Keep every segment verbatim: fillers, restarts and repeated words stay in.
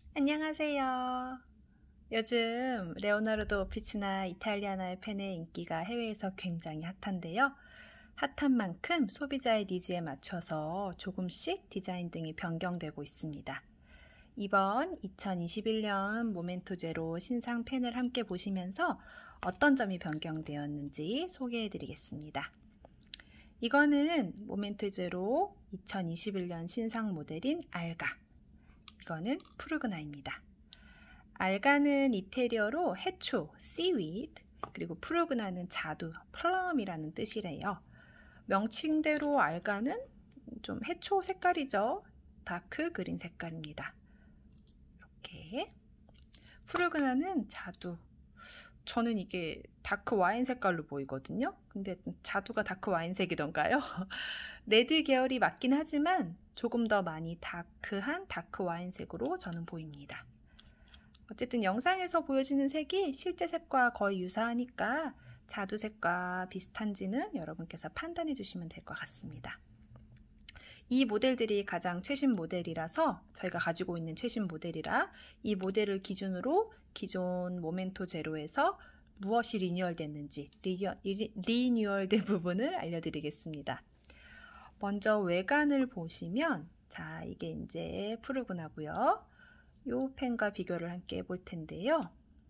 안녕하세요. 요즘 레오나르도 오피치나 이탈리아나의 펜의 인기가 해외에서 굉장히 핫한데요. 핫한 만큼 소비자의 니즈에 맞춰서 조금씩 디자인 등이 변경되고 있습니다. 이번 이천이십일 년 모멘토 제로 신상 펜을 함께 보시면서 어떤 점이 변경되었는지 소개해 드리겠습니다. 이거는 모멘토 제로 이천이십일 년 신상 모델인 알가, 이거는 프루그나입니다. 알가는 이태리어로 해초, seaweed, 그리고 프루그나는 자두, plum이라는 뜻이래요. 명칭대로 알가는 좀 해초 색깔이죠. 다크 그린 색깔입니다. 이렇게. 프루그나는 자두. 저는 이게 다크 와인 색깔로 보이거든요. 근데 자두가 다크 와인색이던가요? 레드 계열이 맞긴 하지만 조금 더 많이 다크한 다크 와인색으로 저는 보입니다. 어쨌든 영상에서 보여지는 색이 실제 색과 거의 유사하니까 자두색과 비슷한지는 여러분께서 판단해 주시면 될 것 같습니다. 이 모델들이 가장 최신 모델이라서 저희가 가지고 있는 최신 모델이라 이 모델을 기준으로 기존 모멘토 제로에서 무엇이 리뉴얼 됐는지 리뉴얼 된 부분을 알려드리겠습니다. 먼저 외관을 보시면 자 이게 이제 프루그나고요. 이 펜과 비교를 함께 해볼 텐데요.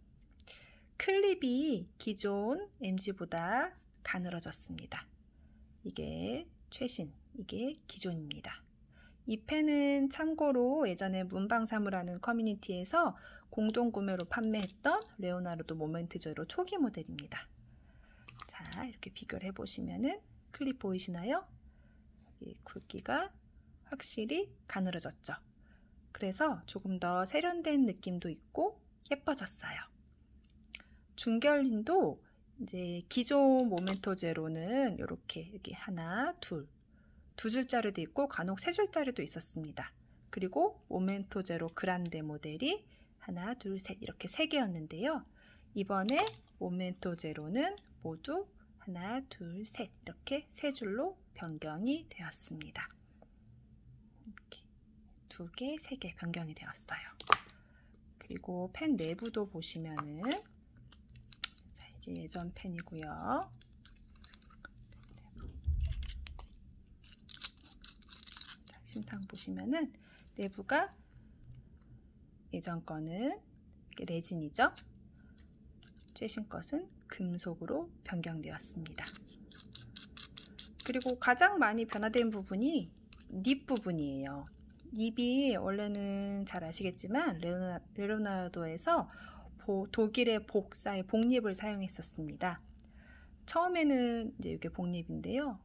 클립이 기존 엠지보다 가늘어졌습니다. 이게 최신, 이게 기존입니다. 이 펜은 참고로 예전에 문방사무라는 커뮤니티에서 공동구매로 판매했던 레오나르도 모멘토 제로 초기 모델입니다. 자, 이렇게 비교를 해보시면은 클립 보이시나요? 이 굵기가 확실히 가늘어졌죠. 그래서 조금 더 세련된 느낌도 있고 예뻐졌어요. 중결림도 이제 기존 모멘토 제로는 이렇게 여기 하나, 둘, 두 줄짜리도 있고 간혹 세 줄짜리도 있었습니다. 그리고 모멘토 제로 그란데 모델이 하나, 둘, 셋 이렇게 세 개였는데요. 이번에 모멘토 제로는 모두 하나, 둘, 셋 이렇게 세 줄로 변경이 되었습니다. 이렇게 두 개, 세 개 변경이 되었어요. 그리고 펜 내부도 보시면은 자, 이게 예전 펜이고요. 자, 신상 보시면은 내부가 예전 거는 레진이죠. 최신 것은 금속으로 변경되었습니다. 그리고 가장 많이 변화된 부분이 닙 부분이에요. 닙이 원래는 잘 아시겠지만 레오나, 레오나르도에서 독일의 복사의 복립을 사용했었습니다. 처음에는 이제 이게 복립인데요.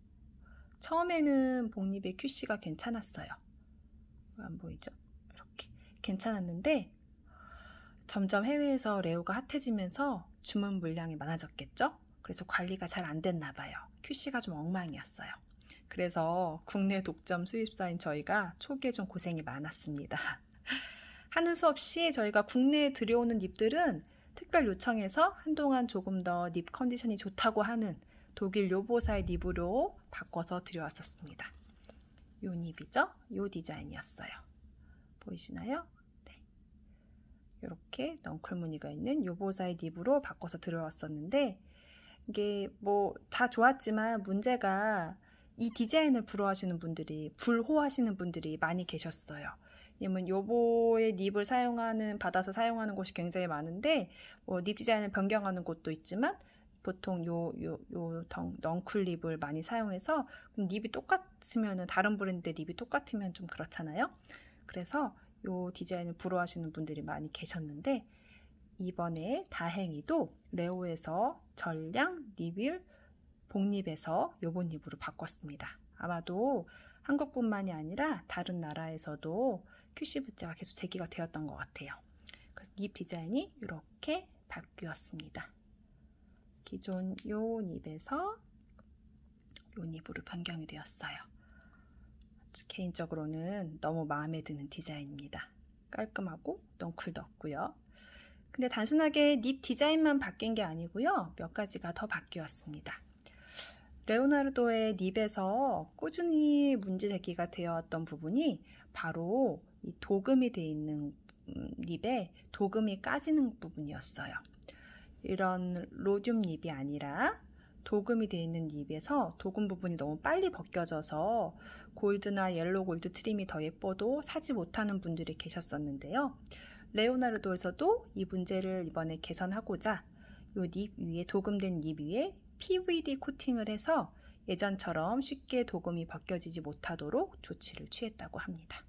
처음에는 복립의 큐씨가 괜찮았어요. 안 보이죠? 이렇게 괜찮았는데 점점 해외에서 레오가 핫해지면서 주문 물량이 많아졌겠죠? 그래서 관리가 잘 안 됐나 봐요. 큐씨가 좀 엉망이었어요. 그래서 국내 독점 수입사인 저희가 초기에 좀 고생이 많았습니다. 하는 수 없이 저희가 국내에 들여오는 닙들은 특별 요청해서 한동안 조금 더 닙 컨디션이 좋다고 하는 독일 요보사의 닙으로 바꿔서 들여왔었습니다. 요 닙이죠? 요 디자인이었어요. 보이시나요? 네. 이렇게 넝클 무늬가 있는 요보사의 닙으로 바꿔서 들여왔었는데 이게 뭐 다 좋았지만 문제가 이 디자인을 불허하시는 분들이 불호하시는 분들이 많이 계셨어요. 왜냐면 요보의 닙을 사용하는 받아서 사용하는 곳이 굉장히 많은데 뭐 닙 디자인을 변경하는 곳도 있지만 보통 요 요 요 넝쿨 닙을 많이 사용해서 닙이 똑같으면 다른 브랜드의 닙이 똑같으면 좀 그렇잖아요. 그래서 요 디자인을 불허하시는 분들이 많이 계셨는데 이번에 다행히도 레오에서 전량 닙을 복립해서 요번 닙으로 바꿨습니다. 아마도 한국뿐만이 아니라 다른 나라에서도 큐씨 부재가 계속 제기가 되었던 것 같아요. 그래서 닙 디자인이 이렇게 바뀌었습니다. 기존 요 닙에서 요 닙으로 변경이 되었어요. 개인적으로는 너무 마음에 드는 디자인입니다. 깔끔하고 넝쿨도 없고요. 근데 단순하게 닙 디자인만 바뀐 게 아니고요. 몇 가지가 더 바뀌었습니다. 레오나르도의 닙에서 꾸준히 문제 제기가 되었던 부분이 바로 이 도금이 되어 있는 립에 도금이 까지는 부분이었어요. 이런 로듐 립이 아니라 도금이 되어 있는 립에서 도금 부분이 너무 빨리 벗겨져서 골드나 옐로우 골드 트림이 더 예뻐도 사지 못하는 분들이 계셨었는데요. 레오나르도에서도 이 문제를 이번에 개선하고자 이 립 위에, 도금된 립 위에 피브이디 코팅을 해서 예전처럼 쉽게 도금이 벗겨지지 못하도록 조치를 취했다고 합니다.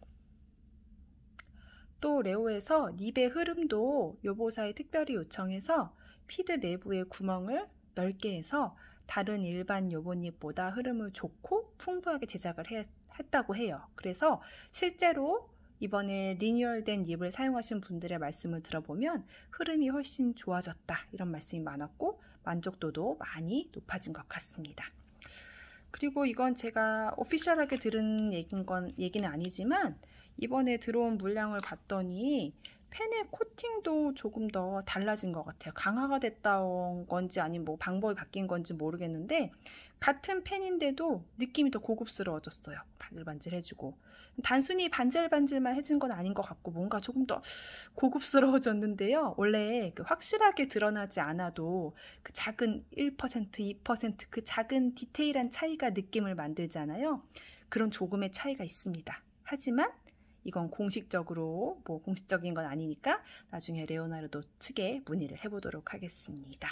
또 레오에서 립의 흐름도 요보사에 특별히 요청해서 피드 내부의 구멍을 넓게 해서 다른 일반 요보닙보다 흐름을 좋고 풍부하게 제작을 해, 했다고 해요. 그래서 실제로 이번에 리뉴얼된 립을 사용하신 분들의 말씀을 들어보면 흐름이 훨씬 좋아졌다, 이런 말씀이 많았고 만족도도 많이 높아진 것 같습니다. 그리고 이건 제가 오피셜하게 들은 얘기인 건, 얘기는 아니지만 이번에 들어온 물량을 봤더니 펜의 코팅도 조금 더 달라진 것 같아요. 강화가 됐다는 건지 아니면 뭐 방법이 바뀐 건지 모르겠는데 같은 펜인데도 느낌이 더 고급스러워졌어요. 반질반질해지고 단순히 반질반질만 해진 건 아닌 것 같고 뭔가 조금 더 고급스러워졌는데요. 원래 그 확실하게 드러나지 않아도 그 작은 일 퍼센트, 이 퍼센트 그 작은 디테일한 차이가 느낌을 만들잖아요. 그런 조금의 차이가 있습니다. 하지만 이건 공식적으로, 뭐 공식적인 건 아니니까 나중에 레오나르도 측에 문의를 해보도록 하겠습니다.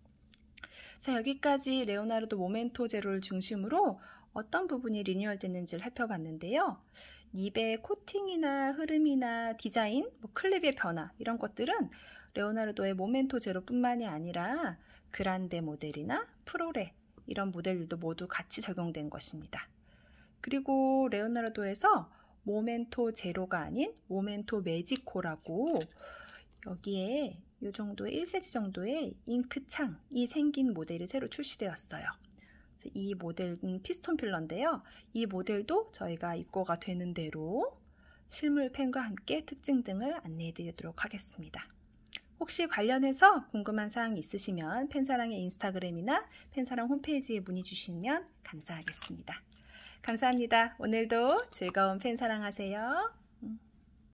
자, 여기까지 레오나르도 모멘토 제로를 중심으로 어떤 부분이 리뉴얼 됐는지를 살펴봤는데요. 립의 코팅이나 흐름이나 디자인, 뭐 클립의 변화 이런 것들은 레오나르도의 모멘토 제로뿐만이 아니라 그란데 모델이나 프로레 이런 모델들도 모두 같이 적용된 것입니다. 그리고 레오나르도에서 모멘토 제로가 아닌 모멘토 매지코라고 여기에 이 정도의 일 센티미터 정도의 잉크창이 생긴 모델이 새로 출시되었어요. 이 모델은 피스톤 필러인데요. 이 모델도 저희가 입고가 되는 대로 실물 펜과 함께 특징 등을 안내해 드리도록 하겠습니다. 혹시 관련해서 궁금한 사항이 있으시면 펜사랑의 인스타그램이나 펜사랑 홈페이지에 문의 주시면 감사하겠습니다. 감사합니다. 오늘도 즐거운 펜사랑 하세요.